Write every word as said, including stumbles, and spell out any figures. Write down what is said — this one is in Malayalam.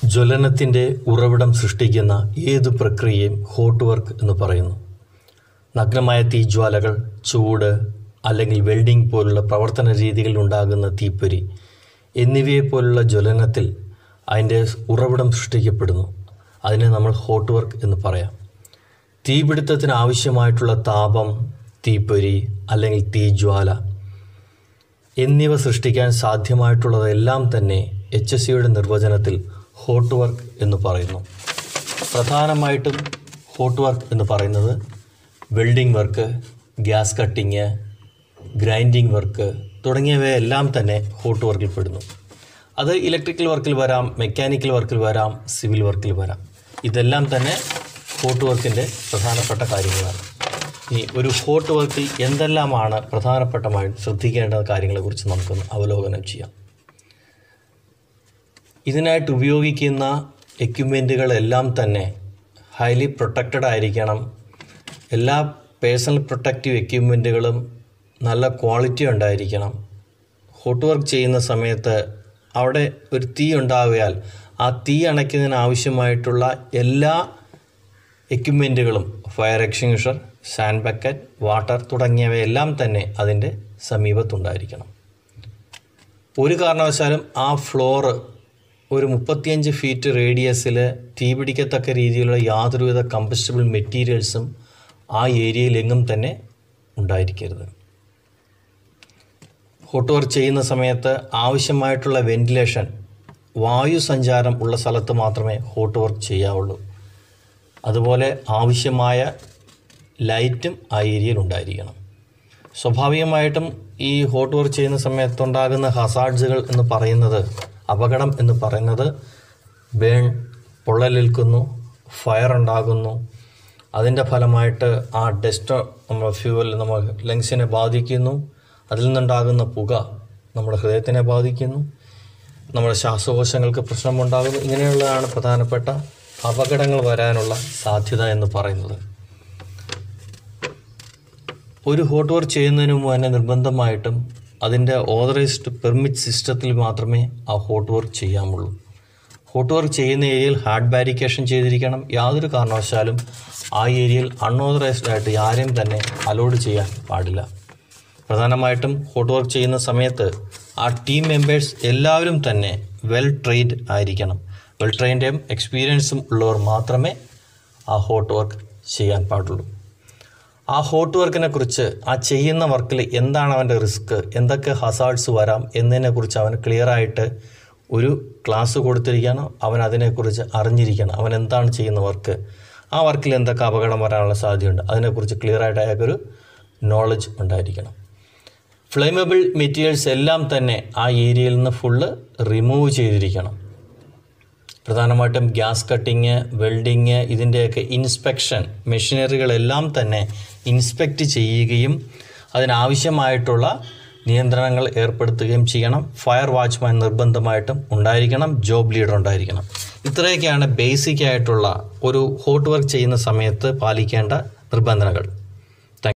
ജ്വലനത്തിൻ്റെ ഉറവിടം സൃഷ്ടിക്കുന്ന ഏതു പ്രക്രിയയും ഹോട്ട് വർക്ക് എന്ന് പറയുന്നു. നഗ്നമായ തീജ്വാലകൾ, ചൂട് അല്ലെങ്കിൽ വെൽഡിംഗ് പോലുള്ള പ്രവർത്തന രീതികളിൽ ഉണ്ടാകുന്ന തീപ്പൊരി എന്നിവയെപ്പോലുള്ള ജ്വലനത്തിൽ അതിൻ്റെ ഉറവിടം സൃഷ്ടിക്കപ്പെടുന്നു. അതിനെ നമ്മൾ ഹോട്ട് വർക്ക് എന്ന് പറയാം. തീപിടുത്തത്തിന് ആവശ്യമായിട്ടുള്ള താപം, തീപ്പൊരി അല്ലെങ്കിൽ തീജ്വാല എന്നിവ സൃഷ്ടിക്കാൻ സാധ്യമായിട്ടുള്ളതെല്ലാം തന്നെ എച്ച് എസ് സിയുടെ നിർവചനത്തിൽ ഹോട്ട് വർക്ക് എന്ന് പറയുന്നു. പ്രധാനമായിട്ടും ഹോട്ട് വർക്ക് എന്ന് പറയുന്നത് welding work, gas cutting, grinding work തുടങ്ങിയവയെല്ലാം തന്നെ ഹോട്ട് വർക്കിൽ പെടുന്നു. അത് ഇലക്ട്രിക്കൽ വർക്കിൽ വരാം, മെക്കാനിക്കൽ വർക്കിൽ വരാം, സിവിൽ വർക്കിൽ വരാം. ഇതെല്ലാം തന്നെ ഹോട്ട് വർക്കിൻ്റെ പ്രധാനപ്പെട്ട കാര്യങ്ങളാണ്. ഇനി ഒരു ഹോട്ട് വർക്കിൽ എന്തെല്ലാമാണ് പ്രധാനപ്പെട്ടമായി ശ്രദ്ധിക്കേണ്ട കാര്യങ്ങളെക്കുറിച്ച് നമുക്കൊന്ന് അവലോകനം ചെയ്യാം. ഇതിനായിട്ട് ഉപയോഗിക്കുന്ന എക്യുപ്മെൻറ്റുകളെല്ലാം തന്നെ ഹൈലി പ്രൊട്ടക്റ്റഡ് ആയിരിക്കണം. എല്ലാ പേഴ്സണൽ പ്രൊട്ടക്റ്റീവ് എക്യുപ്മെൻറ്റുകളും നല്ല ക്വാളിറ്റി ഉണ്ടായിരിക്കണം. ഹോട്ട് വർക്ക് ചെയ്യുന്ന സമയത്ത് അവിടെ ഒരു തീ ഉണ്ടാവുകയാൽ ആ തീ അണയ്ക്കുന്നതിന് ആവശ്യമായിട്ടുള്ള എല്ലാ എക്യുപ്മെൻറ്റുകളും fire extinguisher, sand bucket, water തുടങ്ങിയവയെല്ലാം തന്നെ അതിൻ്റെ സമീപത്തുണ്ടായിരിക്കണം. ഒരു കാരണവശാലും ആ ഫ്ലോറ് ഒരു മുപ്പത്തിയഞ്ച് ഫീറ്റ് റേഡിയസിൽ തീ പിടിക്കത്തക്ക രീതിയിലുള്ള യാതൊരുവിധ കമ്പസ്റ്റബിൾ മെറ്റീരിയൽസും ആ ഏരിയയിലെങ്ങും തന്നെ ഉണ്ടായിരിക്കരുത്. ഹോട്ട് വർക്ക് ചെയ്യുന്ന സമയത്ത് ആവശ്യമായിട്ടുള്ള വെന്റിലേഷൻ, വായു സഞ്ചാരം ഉള്ള സ്ഥലത്ത് മാത്രമേ ഹോട്ട് വർക്ക് ചെയ്യാവുള്ളൂ. അതുപോലെ ആവശ്യമായ ലൈറ്റും ആ ഏരിയയിൽ ഉണ്ടായിരിക്കണം. സ്വാഭാവികമായിട്ടും ഈ ഹോട്ട് വർക്ക് ചെയ്യുന്ന സമയത്തുണ്ടാകുന്ന ഹസാർഡ്സുകൾ എന്ന് പറയുന്നത്, അപകടം എന്ന് പറയുന്നത് ബേൺ, പൊള്ളലേൽക്കുന്നു, ഫയർ ഉണ്ടാകുന്നു. അതിൻ്റെ ഫലമായിട്ട് ആ ഡസ്റ്റ് നമ്മുടെ ഫ്യൂവൽ നമ്മൾ ലങ്സിനെ ബാധിക്കുന്നു. അതിൽ നിന്നുണ്ടാകുന്ന പുക നമ്മുടെ ഹൃദയത്തിനെ ബാധിക്കുന്നു. നമ്മുടെ ശ്വാസകോശങ്ങൾക്ക് പ്രശ്നമുണ്ടാകുന്നു. ഇങ്ങനെയുള്ളതാണ് പ്രധാനപ്പെട്ട അപകടങ്ങൾ വരാനുള്ള സാധ്യത എന്ന് പറയുന്നത്. ഒരു ഹോട്ട് വർക്ക് ചെയ്യുന്നതിന് മുമ്പ് തന്നെ നിർബന്ധമായിട്ടും അതിൻ്റെ ഓതറൈസ്ഡ് പെർമിറ്റ് സിസ്റ്റത്തിൽ മാത്രമേ ആ ഹോട്ട് വർക്ക് ചെയ്യാമുള്ളൂ. ഹോട്ട് വർക്ക് ചെയ്യുന്ന ഏരിയയിൽ ഹാർഡ് ബാരിക്കേഷൻ ചെയ്തിരിക്കണം. യാതൊരു കാരണവശാലും ആ ഏരിയയിൽ അൺഓതറൈസ്ഡ് ആയിട്ട് ആരെയും തന്നെ അലോഡ് ചെയ്യാൻ പാടില്ല. പ്രധാനമായിട്ടും ഹോട്ട് വർക്ക് ചെയ്യുന്ന സമയത്ത് ആ ടീം മെമ്പേഴ്സ് എല്ലാവരും തന്നെ വെൽ ട്രെയിൻഡ് ആയിരിക്കണം. വെൽ ട്രെയിൻഡും എക്സ്പീരിയൻസും ഉള്ളവർ മാത്രമേ ആ ഹോട്ട് വർക്ക് ചെയ്യാൻ പാടുള്ളൂ. ആ ഹോട്ട് വർക്കിനെ കുറിച്ച്, ആ ചെയ്യുന്ന വർക്കിൽ എന്താണ് അവൻ്റെ റിസ്ക്, എന്തൊക്കെ ഹസാർഡ്സ് വരാം എന്നതിനെക്കുറിച്ച് അവന് ക്ലിയറായിട്ട് ഒരു ക്ലാസ് കൊടുത്തിരിക്കണം. അവൻ അതിനെക്കുറിച്ച് അറിഞ്ഞിരിക്കണം. അവൻ എന്താണ് ചെയ്യുന്ന വർക്ക്, ആ വർക്കിൽ എന്തൊക്കെ അപകടം വരാനുള്ള സാധ്യതയുണ്ട്, അതിനെക്കുറിച്ച് ക്ലിയറായിട്ട് അയാൾക്കൊരു നോളജ് ഉണ്ടായിരിക്കണം. ഫ്ലെയിമബിൾ മെറ്റീരിയൽസ് എല്ലാം തന്നെ ആ ഏരിയയിൽ നിന്ന് ഫുള്ള് റിമൂവ് ചെയ്തിരിക്കണം. പ്രധാനമായിട്ടും ഗ്യാസ് കട്ടിങ്, വെൽഡിങ് ഇതിൻ്റെയൊക്കെ ഇൻസ്പെക്ഷൻ, മെഷീനറികളെല്ലാം തന്നെ ഇൻസ്പെക്റ്റ് ചെയ്യുകയും അതിനാവശ്യമായിട്ടുള്ള നിയന്ത്രണങ്ങൾ ഏർപ്പെടുത്തുകയും ചെയ്യണം. ഫയർ വാച്ച്മാൻ നിർബന്ധമായിട്ടും ഉണ്ടായിരിക്കണം. ജോബ് ലീഡർ ഉണ്ടായിരിക്കണം. ഇത്രയൊക്കെയാണ് ബേസിക് ആയിട്ടുള്ള ഒരു ഹോട്ട് വർക്ക് ചെയ്യുന്ന സമയത്ത് പാലിക്കേണ്ട നിബന്ധനകൾ.